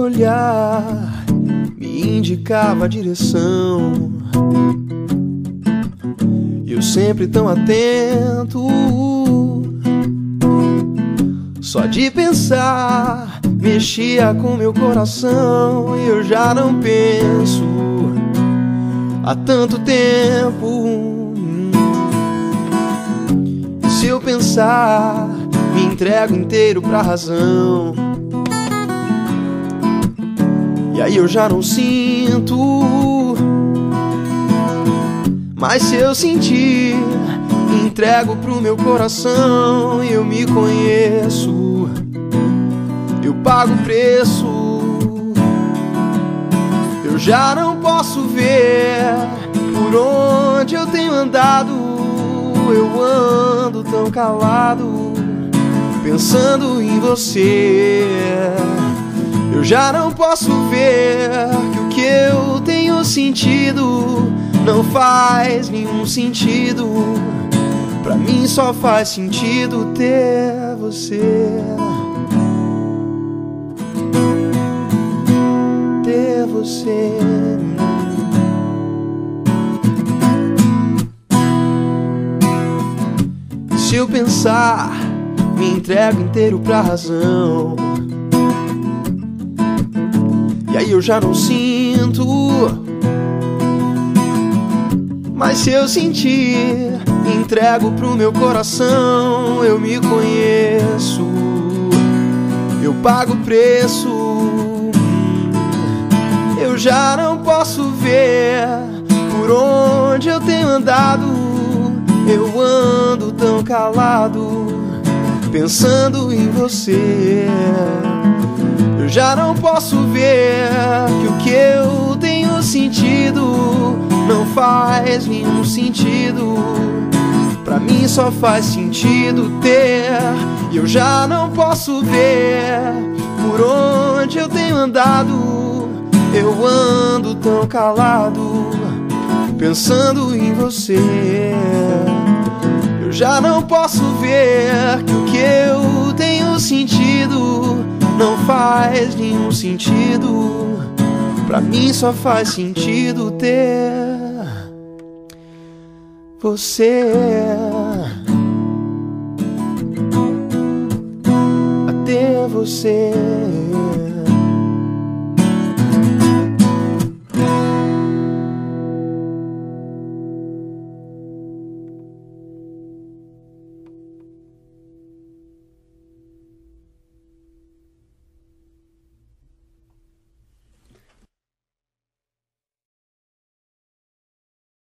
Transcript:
olhar me indicava a direção. Eu sempre tão atento, só de pensar mexia com meu coração. E eu já não penso há tanto tempo. E se eu pensar, me entrego inteiro pra razão. E aí eu já não sinto, mas se eu sentir, me entrego pro meu coração. E eu me conheço, eu pago o preço. Eu já não posso ver por onde eu tenho andado. Eu ando tão calado, pensando em você. Eu já não posso ver que o que eu tenho sentido não faz nenhum sentido. Pra mim só faz sentido ter você. Ter você. Se eu pensar, me entrego inteiro pra razão. E aí eu já não sinto, mas se eu sentir, me entrego pro meu coração. Eu me conheço, eu pago o preço. Eu já não posso ver por onde eu tenho andado. Eu ando tão calado, pensando em você. Eu já não posso ver que o que eu tenho sentido não faz nenhum sentido. Pra mim só faz sentido ter. E eu já não posso ver por onde eu tenho andado. Eu ando tão calado, pensando em você. Eu já não posso ver que o que eu tenho sentido não faz nenhum sentido. Pra mim só faz sentido ter você. A ter você.